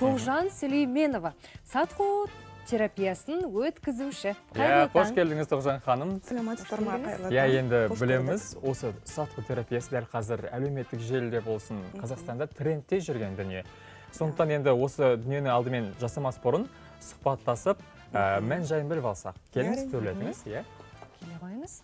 Тоғжан Сүлейменова, сатқу терапиясын өткізуші. Қош келдіңіз, Тоғжан ханым. Саламатсыздар ма, қайырлы таң. Енді білеміз, осы сатқу терапиясы дәл қазір әлеуметтік желіде болсын, Қазақстанда трендте жүрген дүние. Сондықтан енді осы дүниені алдымен жасамас бұрын сұхбаттасып, мән жайын біліп алсақ. Келіңіз, төрлетіңіз, иә? Келе қойыңыз.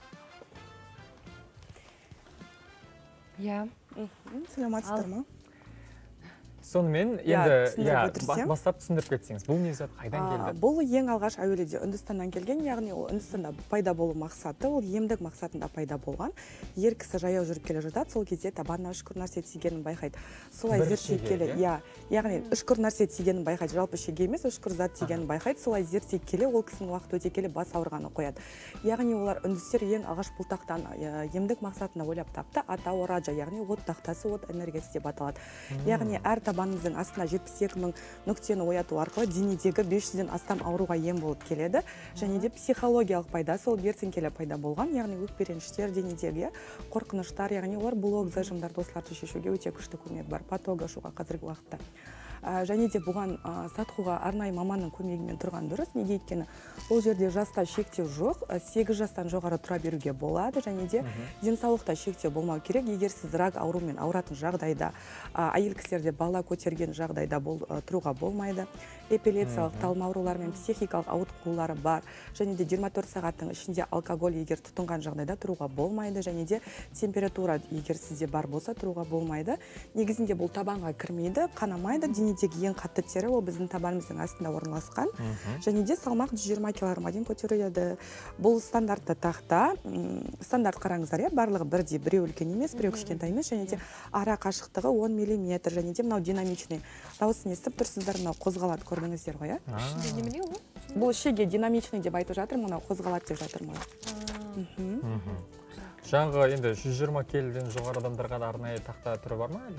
Иә. Саламатсыздар ма? Сонымен, енді бастап түсіндіріп кетсеңіз, бұл не зат қайдан келді? Бұл ең алғаш әуелде Үндістаннан келген, яғни ол Үндістанда пайда болу мақсаты, ол емдік мақсатында пайда болған. Ер кісі жаяу жүріп келе жатады, сол кезде табанына үшкір нәрсе тигенін байқайды. Солай зерттей келе, яғни үшкір нәрсе тигенін байқайды, жалпы шеге емес, үшкір зат тигенін байқайды. Солай зерттей келе, ол кісінің уақыт өте келе бас ауырғаны қояды. Яғни олар үндістер ең алғаш бұл тақтан емдік мақсатына ойлап тапты, атауы раджа, яғни от тақтасы, от энергиясы деп аталады. Яғни әр табанымыздың астына 72 мың нүктені ояту арқылы денедегі 500-ден астам ауруға ем болып келеді. Және де психологиялық пайдасы ол бертін келе пайда болған, яғни өкпе-реніштер, денедегі қорқыныштар, яғни олар блок зажимдарды осыларды шешуге өте күшті көмек бар, патог ашуға қазіргі уақытта. Және де бұған сатқуға арнайы маманның көмегімен тұрған дұрыс. Неге өйткені ол жерде жаста шектеу жоқ, 8 жастан жоғары тұра беруге болады, және де денсаулықта шектеу болмау керек. Егер сіз рак аурумен ауыратын жағдайда, әйел кісілерде бала көтерген жағдайда тұруға болмайды. Эпилепсиялық талма аурулары мен психикалық ауытқулары бар, және де 24 сағаттың ішінде алкоголь егер тұтынған жағдайда тұруға болмайды, және де температура егер сізде бар болса тұруға болмайды. Негізінде бұл табанға кірмейді, қанамайды. Денедегі ең қатты тері ол біздің табанымыздың астында орналасқан, және де салмақ 120 килограммға дейін көтеріледі. Бұл стандартты тақта, стандарт қараңыздар, барлығы бірдей, біреу үлкен емес, біреу кішкентай емес, және де ара қашықтығы 10 мм, және де мынау динамичный. Дауысын естіп тұрсыздар, мынау қозғалады, көрдіңіздер ғой, бұл шеге динамичный деп айтып жатыр, мынау қозғалады деп жатыр мынау. Жаңғы енді 120 келіден жоғары адамдарға арнайы тақта түрі бар ма?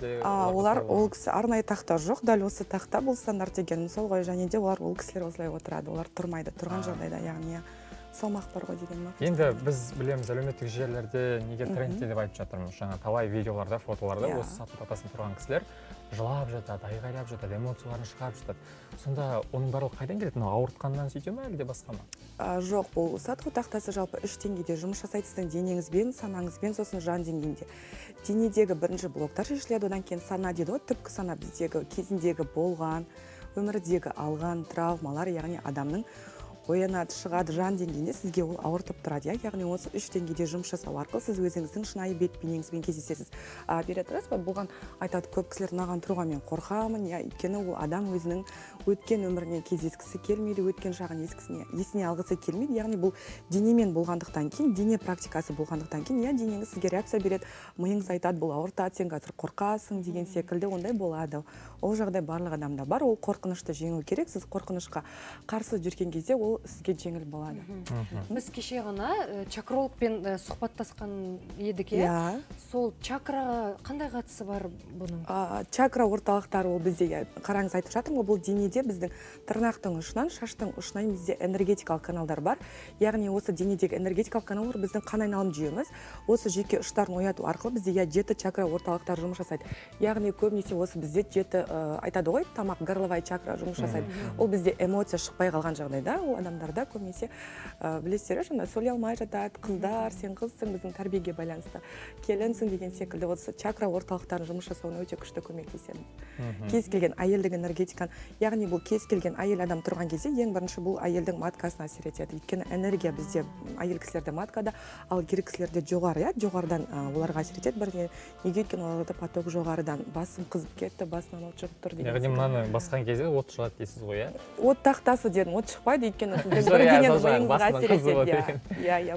Ол кісі арнайы тақта жоқ, дәл осы тақта бұл стандарт деген сол ғой, және де ол кісілер осылай отырады, олар тұрмайды, тұрған жағдайда, яғни салмақ бар ғой деген ма? Енді біз білеміз, әлеуметтік желілерде неге трендте деп айтып жатырмыз. Жаңа талай видеоларда, фотоларда осы сату тақтасын тұрған кісілер жылап жатады, айғайлап жатады, эмоцияларын шығарып жатады. Сонда оның барлығы қайдан келеді? Ауыртқаннан сөйте ме, әлде басқа ма? Жоқ, бұл сатқу тақтасы жалпы 3 деңгейде жұмыс жасайды, сіздің денеңізбен, санаңызбен, сосын жан деңгейінде. Денедегі бірінші блоктар шешіледі, одан кейін сана дейді, түпкі сана біздегі кезіндегі болған, өмірдегі алған травмалар, яғни адамның оянады, шығады, жан деңгейінде сізге ол ауыртып тұрады. Яғни осы 3 деңгейде жұмыс жасау арқылы сіз өзіңіздің шынайы бет-бейнеңізбен кездесесіз. Бере тұрасыз ба, бұған айтады көп кісілер, мынаған тұруға мен қорқамын, өйткені ол адам өзінің өткен өміріне кездескісі келмейді, өткен шағын есіне алғысы келмейді. Яғни бұл денемен болғандықтан кейін, дене практикасы болғандықтан кейін, денеңіз сізге реакция береді, миыңыз айтады, бұл ауыртады, сен қазір қорқасың деген секілді, ондай болады. Ол жағдай барлық адамда бар, ол қорқынышты жеңу керек. Сіз қорқынышқа қарсы жүрген кезде ол сізге жеңіл болады. Біз кеше ғана чакрологпен сұхбаттасқан едік, сол чакраға қандай қатысы бар бұның? Чакра орталықтары ол бізде, қараңыз айтып жатырмын, бұл денеде біздің тырнақтың ұшынан, шаштың ұшынан бізде энергетикалық каналдар бар. Яғни осы денедегі энергетикалық каналдар біздің қан айналым жүйеміз. Осы жеке ұштарын ояту арқылы бізде 7 чакра орталықтар жұмыс жасайды. Яғни көбінесе осы бізде 7 айтады ғой, тамақ, горловая чакра жұмыс жасайды. Ол бізде эмоция шықпай қалған жағдайда, ол адамдарда көбінесе білесіздер, жаңа сөйлей алмай жатады, қыздар, сен қызсың, біздің тәрбиеге байланысты келінсің деген секілді осы чакра орталықтарын жұмыс жасауына өте күшті көмектеседі. Кез келген әйелдің энергетиканы, яғни бұл кез келген әйел адам тұрған кезде ең бірінші бұл әйелдің маткасына әсер етеді. Өйткені энергия бізде әйел кісілерде маткада, ал ер кісілерде жоғары, жоғарыдан оларға әсер етеді. Бірден неге өйткені оларда поток жоғарыдан, басым қызып кетті, басынан от шығып тұр деген. Яғни мынаны басқан кезде от шығады дейсіз ғой, От тақтасы дедім, от шықпайды, өйткені сіздің бірденен ойыңызға әсер етеді.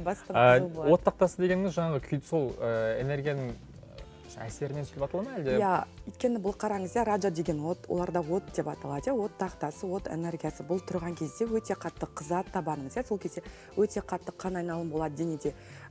От тақтасы дегеніңіз жаңағы сол энергияның әсерінен сөйлеп атала ма әлде? Өйткені бұл қараңыз, раджа деген от, оларда от деп аталады. От тақтасы, от энергиясы. Бұл тұрған кезде өте қатты қызады табаныңыз. Сол кезде өте қатты қан айналым болады денеде.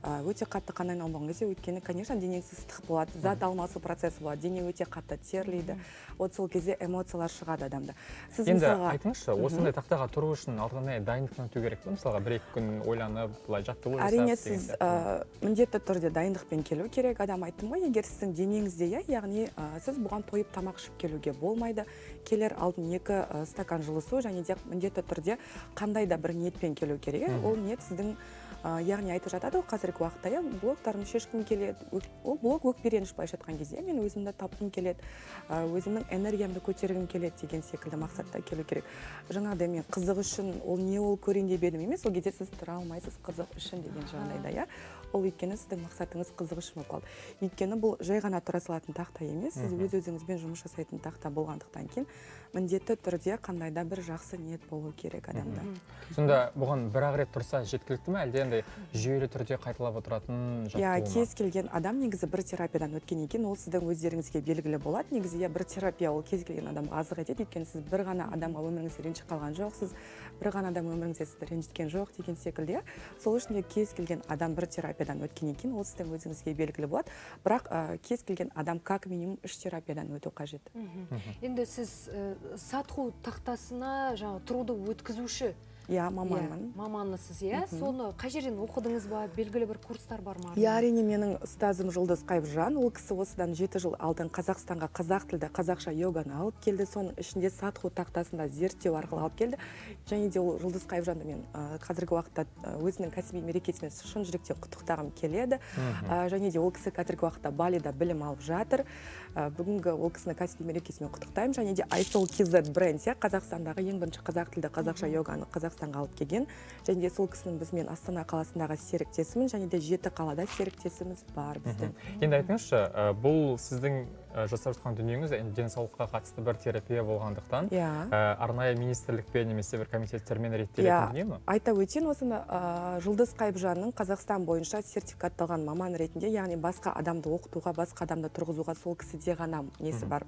өте қатты қан айналмаған кезде, өйткені, конечно, денеңіз ыстық болады, зат алмасу процесі болады, дене өте қатты терлейді. Вот сол кезде эмоциялар шығады адамда. Енді айтыңызшы, осындай тақтаға тұру үшін алдыңнан дайындықтан өту керек пе? Мысалға, 1-2 күн ойланып, былай жаттығу жасап. Әрине, сіз міндетті түрде дайындықпен келу керек. Адам айттым ғой, егер сіздің денеңізде, яғни сіз бұған тойып тамақ ішіп келуге болмайды. Келер алдын 2 стакан жылы су, және де міндетті түрде қандай да бір ниетпен келу керек. Ол ниет сіздің, яғни айтып жатады ғой, қазіргі уақытта блоктарымды шешкім келеді. Ол блок өкпереніш былайша айтқан кезде мен өзімді тапқым келеді, өзімнің энергиямды көтергім келеді деген секілді мақсатта келу керек. Жаңағыдай мен қызық үшін, ол не ол көрейін деп едім емес, ол кезде сіз тұра алмайсыз қызық үшін деген жағдайда, ол өйткені сіздің мақсатыңыз қызық үшін болып қалды. Өйткені бұл жай ғана тұра салатын тақта емес, сіз өз-өзіңізбен жұмыс жасайтын тақта болғандықтан кейін міндетті түрде қандайда бір жақсы ниет болу керек адамда. Сонда бұған бір-ақ рет тұрса жеткілікті ме, әлде андай жүйелі түрде қайталап отыратын жаттығу ма? Кез келген адам негізі бір терапиядан өткеннен кейін ол сіздің өздеріңізге белгілі болады. Негізі бір терапия ол кез келген адамға азық етеді, өйткені сіз бір ғана адамға өміріңізде ренжіп қалған жоқсыз, бір ғана адам өміріңізде сізді ренжіткен жоқ деген секілді. Сол үшін кез келген адам бір терапиядан өткеннен кейін ол сіздің өзіңізге белгілі болады. Бірақ кез келген адам как минимум 3 терапиядан өту қажет. Енді сіз сатху тақтасына тұруды өткізуші маманмын. Маманысыз, соны қай жерден оқыдыңыз ба, белгілі бір курстар бар ма? Әрине, менің ұстазым Жұлдыз Қайыпжан, ол кісі осыдан 7 жыл алдын Қазақстанға қазақ тілді қазақша йоганы алып келді, соның ішінде сатху тақтасында зерттеу арқылы алып келді. Және де ол Жұлдыз Қайыпжанды мен қазіргі уақытта өзінің кәсіби мерекесіне шын жүректен құттықтағым келеді. Және де ол кісі қазіргі уақытта Балида білім алып жатыр. Бүгінгі ол кісіні кәсіби мерекесімен құттықтаймын. Және де iSoul KZ бренд, Қазақстандағы ең бірінші қазақ тілді қазақша йоганы Қазақстанға алып келген. Және де сол кісінің бізмен Астана қаласындағы серіктесімін, және де 7 қалада серіктесіміз бар біздің. Енді айтыңызшы, бұл сіздің жасап жатқан дүниеңіз денсаулыққа қатысты бір терапия болғандықтан, арнайы министрлікпен немесе бір комитеттермен реттелетін дүние ме? Айта өтейін, осыны Жұлдыз Қайыпжанның Қазақстан бойынша сертификатталған маман ретінде, яғни басқа адамды оқытуға, басқа адамды тұрғызуға сол кісіде ғана несі бар.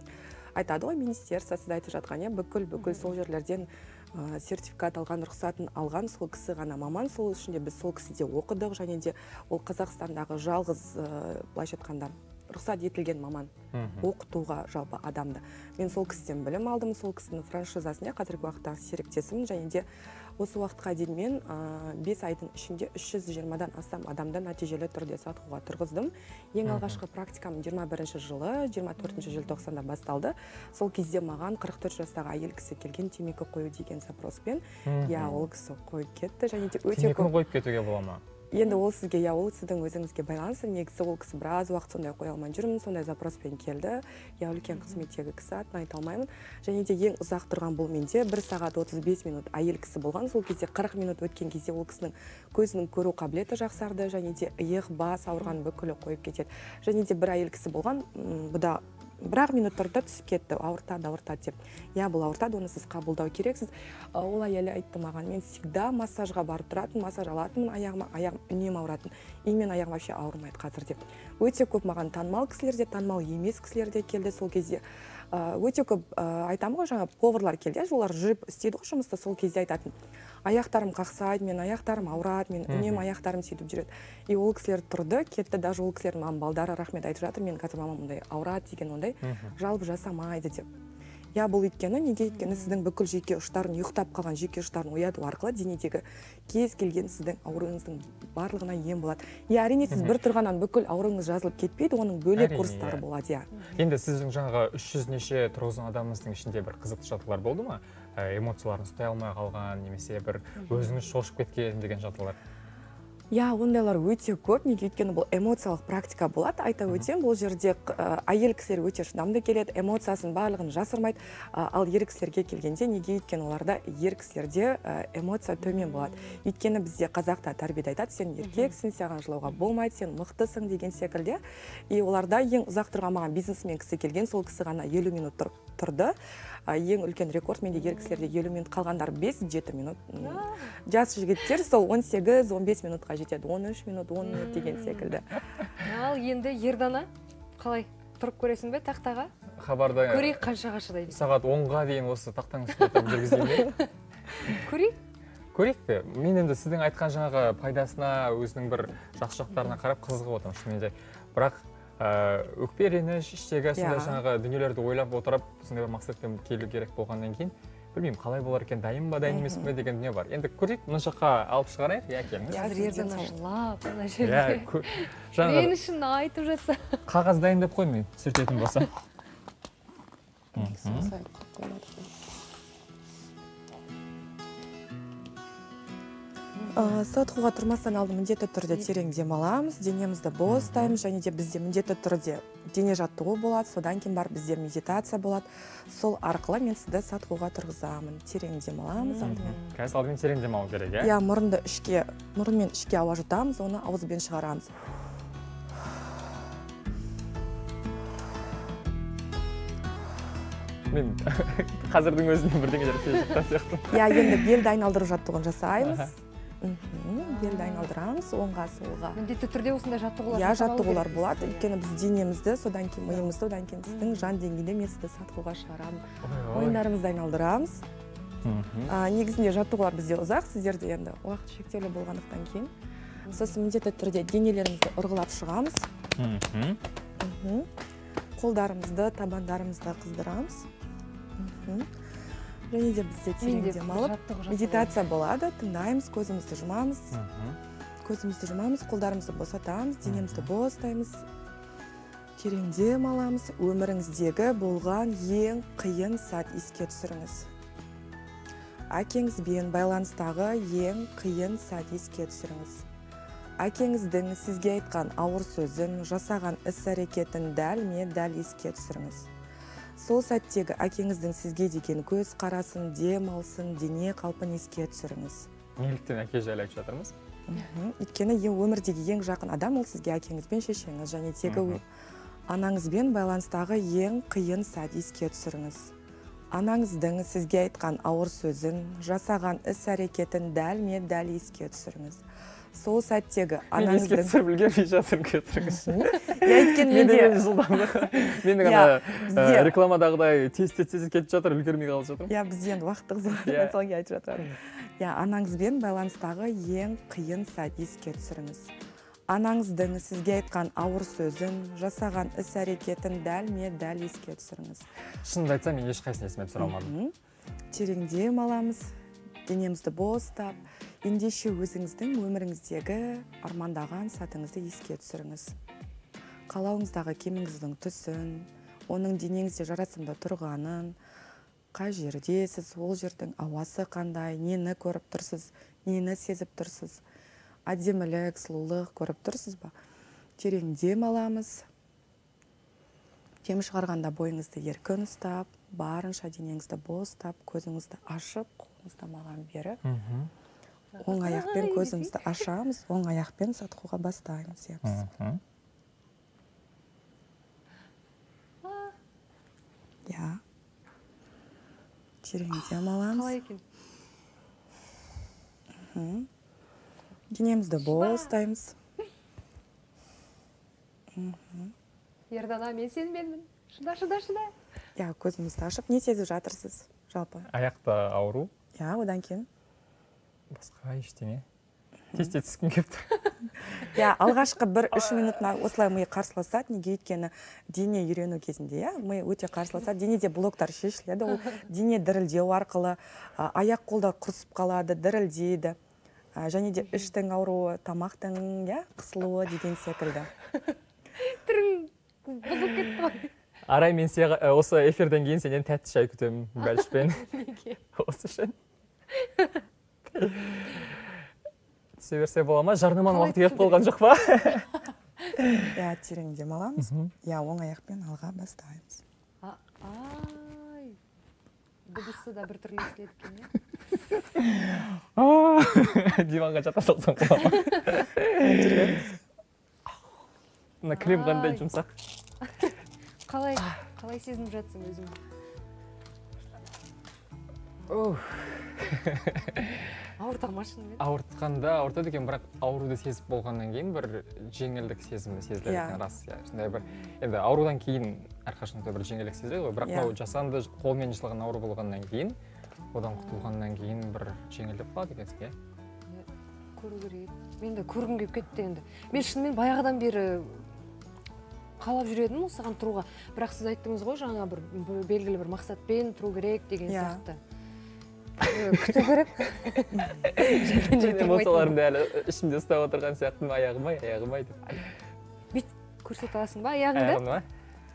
Айтады ғой, министерство, сіз айтып жатқан, бүкіл сол жерлерден сертификат алған, рұқсатын алған сол кісі ғана маман. Сол үшін де біз сол кісіде оқыдық, және де ол Қазақстандағы жалғыз, былайша айтқанда, рұқсат етілген маман оқытуға жалпы адамды. Мен сол кісіден білім алдым, сол кісінің франшизасында қазіргі уақыттағы серіктесімін, және де осы уақытқа дейін мен 5 айдың ішінде 320-дан астам адамды нәтижелі түрде сатуға тұрғыздым. Ең алғашқы практикам 21 жылы, 24 желтоқсанда басталды. Сол кезде маған 44 жастағы әйел кісі келген, темекі қою деген запроспен. Ол кісі қойып кетті, және де өте көп. Темекі қойып кетуге бола ма? Енді ол сізге, ол сіздің өзіңізге байланысты. Негізі ол кісі біраз уақыт сондай қоя алмай жүрмін, сондай запроспен келді. Үлкен қызметтегі кісі, атын айта алмаймын. Және де ең ұзақ тұрған бұл менде 1 сағат 35 минут әйел кісі болған. Сол кезде 40 минут өткен кезде ол кісінің көзінің көру қабілеті жақсарды, және де иық, бас ауырған бүкілі қойып кетеді. Және де бір әйел кісі болған, бұда бір-ақ минуттарда түсіп кетті, ауыртады деп. Бұл ауыртады, оны сіз қабылдау керексіз. Ол әйелі айтты маған, мен всегда массажға барып тұратын, массаж алатынмын, аяғым үнем ауыратын. Мен аяғым вообще ауырмайды қазір деп. Өте көп маған танымал кісілер де, танымал емес кісілер де келді сол кезде. Өте көп айтамын ғой, жаңа поварлар келді, олар жүріп істейді ғой жұмысты, сол кезде айтатын. Аяқтарым қақсайды, мен аяқтарым ауырады, мен үнем аяқтарым сөйтіп жүреді. Ол кісілер тұрды, кетті, даже ол кісілер маған балдары рахмет айтып жатыр, мен қазір мамам ондай ауырады деген ондай жалпы жасамайды деп. Бұл өйткені, неге өйткені сіздің бүкіл жеке ұштарын, ұйықтап қалған жеке ұштарын ояту арқылы денедегі кез келген сіздің ауруыңыздың барлығына ем болады. Әрине сіз бір тұрғаннан бүкіл ауруыңыз жазылып кетпейді, оның бөлек курстары болады. Енді сіздің жаңағы 300 неше тұрғызған адамыңыздың ішінде бір қызықты жағдайлар болды ма? Эмоцияларын ұстай алмай қалған, немесе бір өзіңіз шошып кеткен деген жағдайлар? Ондайлар өте көп, неге өйткені бұл эмоциялық практика болады. Айта өтем, бұл жерде әйел кісілер өте шыдамды келеді, эмоциясын барлығын жасырмайды. Ал ер кісілерге келгенде, неге өйткені оларда ер кісілерде эмоция төмен болады. Өйткені бізде қазақта тәрбиеде айтады, сен еркексің, саған жылауға болмайды, сен мықтысың деген секілде. Оларда ең ұзақ тұрған маған бизнесмен кісі келген, сол кісі ғана 50 минут тұрды. Ең үлкен рекорд менде ер кісілерде 50 минут, қалғандар 5-7 минут. Жас жігіттер сол 18-15 минутқа жетеді, 13 минут, 10 минут деген секілді. Ал енді Ердана, қалай тұрып көресің бе тақтаға? Хабарда көрейік қаншаға шыдайды. Сағат 10-ға дейін осы тақтаның үстінде тұрып жүргізейін бе? Көрейік? көрейік пе? Мен енді сіздің айтқан жаңағы пайдасына, өзінің бір жақсы жақтарына қарап қызығып отырмын шынымен де. Бірақ өкпе реніш, іштегі сондай жаңағы дүниелерді ойлап отырып, сондай бір мақсатпен келу керек болғаннан кейін, білмеймін, қалай болар екен, дайын ба, дайын емес пе деген дүние бар. Енді көрейік, мына жаққа алып шығарайық, иә келіңіз. Қазір ерден ашылап, мына жерде. Ренішін айтып жатса. Қағаз дайын деп қоймын, сүртетін болса. Сауатқуға тұрмастан алды міндетті түрде терең демаламыз, денемізді бостаймыз, және де бізде міндетті түрде дене жаттығу болады, содан кейін бар бізде медитация болады. Сол арқылы мен сізді сауатқуға тұрғызамын. Терең демаламыз алдымен. Қазір алдымен терең демалу керек, иә? Иә, мұрынмен ішке ауа жұтамыз, оны ауызбен шығарамыз. Мен қазірдің өзінде бірдеңелер сезіп жатқан сияқтымын. Иә, енді белді айналдыру жаттығуын жасаймыз. Белді айналдырамыз, оңға солға. Міндетті түрде осындай жаттығулар. Иә, жаттығулар болады. Өйткені біз денемізді, содан кейін миымызды, одан кейін сіздің жан деңгейінде мен сізді сатқуға шығарамын. Ойындарымызды айналдырамыз. Негізінде жаттығулар бізде ұзақ, сіздерде енді уақыт шектеулі болғандықтан кейін. Сосын міндетті түрде денелерімізді ұрғылап шығамыз. Қолдарымызды, табандарымызды қыздырамыз. Және де бізде терең демалып, медитация болады, тыңдаймыз, көзімізді жұмамыз. Қолдарымызды босатамыз, денемізді бостаймыз. Терең демаламыз, өміріңіздегі болған ең қиын сәт еске түсіріңіз. Әкеңізбен байланыстағы ең қиын сәт еске түсіріңіз. Әкеңіздің сізге айтқан ауыр сөзін, жасаған іс-әрекетін дәл еске түсіріңіз. Сол сәттегі әкеңіздің сізге деген көз қарасын, демалсын, дене қалпын еске түсіріңіз. Неліктен әке жайлы айтып жатырмыз? Өйткені өмірдегі ең жақын адам ол сізге әкеңіз бен шешеңіз, және тегі анаңызбен байланыстағы ең қиын сәт еске түсіріңіз. Анаңыздың сізге айтқан ауыр сөзін, жасаған іс-әрекетін дәл еске түсіріңіз. Сол сәттегі анаңыздың... Мен еске түсіріп үлгермей жатырмын кетіріңіз. Мен ғана рекламадағыдай тез кетіп жатыр, үлгермей қалып жатырмын. Иә, бізде енді уақыттық зор солға айтып жатырмын. Иә, анаңызбен байланыстағы ең қиын сәт еске түсіріңіз. Анаңыздың сізге айтқан ауыр сөзін, жасаған іс-әрекетін дәл еске түсіріңіз. Шынымды айтсам, мен ешқайсысын есіме түсіре алмадым. Терең демаламыз, денемізді бостап, ендеше өзіңіздің өміріңіздегі армандаған сәтіңізді еске түсіріңіз. Қалауыңыздағы киіміңіздің түсін, оның денеңізде жарасымды тұрғанын, қай жерде сіз, ол жердің ауасы қандай, нені көріп тұрсыз, нені сезіп тұрсыз, әдемілік, сұлулық көріп тұрсыз ба? Терең демаламыз. Дем шығарғанда бойыңызды еркін ұстап, барынша денеңізді бостап, көзіңізді ашып, қолыңызды маған беріп, оң аяқпен көзімізді ашамыз, оң аяқпен сатқуға бастаймыз. Иә. Терең демаламыз. Қалай екен? Денемізді бостаймыз. Ердана, мен сенменмін. Шыда. Иә, көзімізді ашып, не сезіп жатырсыз жалпы? Аяқта ауру. Иә, одан кейін? Басқа ештеңе. Тез түскім келіп тұр. Иә, алғашқы 1-3 минутына осылай ми қарсыласады, неге өйткені дене үйрену кезінде, ми өте қарсыласады, денеде блоктар шешіледі, ол дене дірілдеу арқылы, аяқ қолдар құрысып қалады, дірілдейді, және де іштің ауруы, тамақтың қысылуы деген секілді. Түрің бұзып кетті ғой. Арай, мен осы эфирден кейін сенен тәтті шай күтемін, бәлішпен. Неге? Осы үшін. Түсе берсе бола ма? Жарнаманың уақыты келіп болған жоқ па? Иә, терең демаламыз. Иә, оң аяқпен алға бастаймыз. Ай, дыбысы да бір түрлі естіледі екен, Диванға жата салсам бола ма? Мына крем қандай жұмсақ. Қалай сезініп жатсың өзің? Ауырта ма шынымен? Ауыртады екен, бірақ ауруды сезіп болғаннан кейін бір жеңілдік сезімі сезіледі рас. Сондай бір, енді аурудан кейін әрқашанда бір жеңілдік сезіледі ғой, бірақ жасанды қолмен жасалған ауру болғаннан кейін одан құтылғаннан кейін бір жеңілдеп қалады екенсің, иә? Көру керек. Мен де көргім келіп кетті енді. Мен шынымен баяғыдан бері қалап жүредім осыған тұруға. Бірақ сіз айттыңыз ғой, жаңа бір белгілі бір мақсатпен тұру керек деген сияқты. Күту керек. Эмоцияларымды әлі ішімде ұстап отырған сияқтымын, аяғым-ай деп. Бүйт көрсете аласың ба, аяғыңды? Аяғымды ма?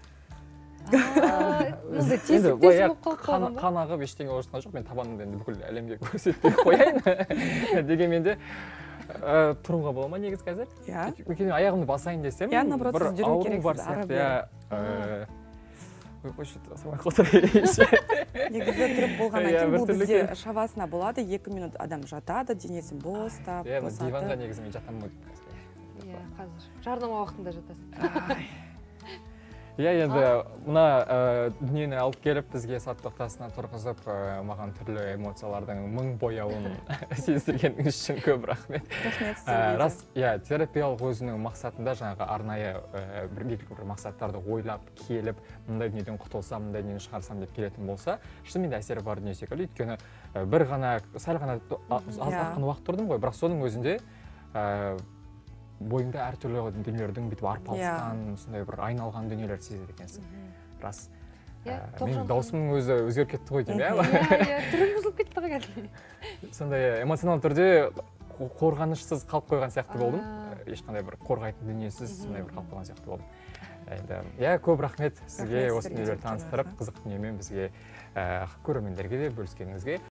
Тесіп болып қалған ба? Қан ағып ештеңе орысқан жоқ, мен табанымды енді бүкіл әлемге көрсетпей қояйын. Дегенмен де тұруға бола ма негіз қазір? Иә. Өйткені аяғымды басайын десем, бір ауру бар сияқты. Қойшы тұрасың қотырайыншы. Негізі тұрып болғаннан кейін бұл бізде шавасана болады, 2 минут адам жатады, денесін бостап, босатып. Диванға негізі мен жатамын ғой. Иә, қазір. Жарнама уақытында жатасың. Иә, енді мына дүниені алып келіп, бізге сат тоқтасына тұрғызып, маған түрлі эмоциялардың мың бояуын сездіргеніңіз үшін көп рахмет. Рас, иә, терапиялық өзінің мақсатында жаңағы арнайы бір мақсаттарды ойлап келіп, мындай дүниеден құтылсам, мындай дүниені шығарсам деп келетін болса, шынымен де әсері бар дүние секілді. Өйткені бір ғана, сәл ғана азғаққан уақыт тұрдым ғой, бірақ соның өзінде бойыңда әртүрлі дүниелердің бүйтіп арпалысқан, сондай бір айналған дүниелерді сезеді екенсің. Рас. Менің даусымның өзі өзгеріп кетті ғой деймін, иә? Иә, түрің бұзылып кетті ғой кәдімгі. Сондай эмоционал түрде қорғанышсыз қалып қойған сияқты болдым. Ешқандай бір қорғайтын дүниесіз сондай бір қалып қойған сияқты болдым. Иә, көп рахмет сізге осы дүниелерді таныстырып, қызық дүниемен бізге көрермендерге де бөліскеніңізге.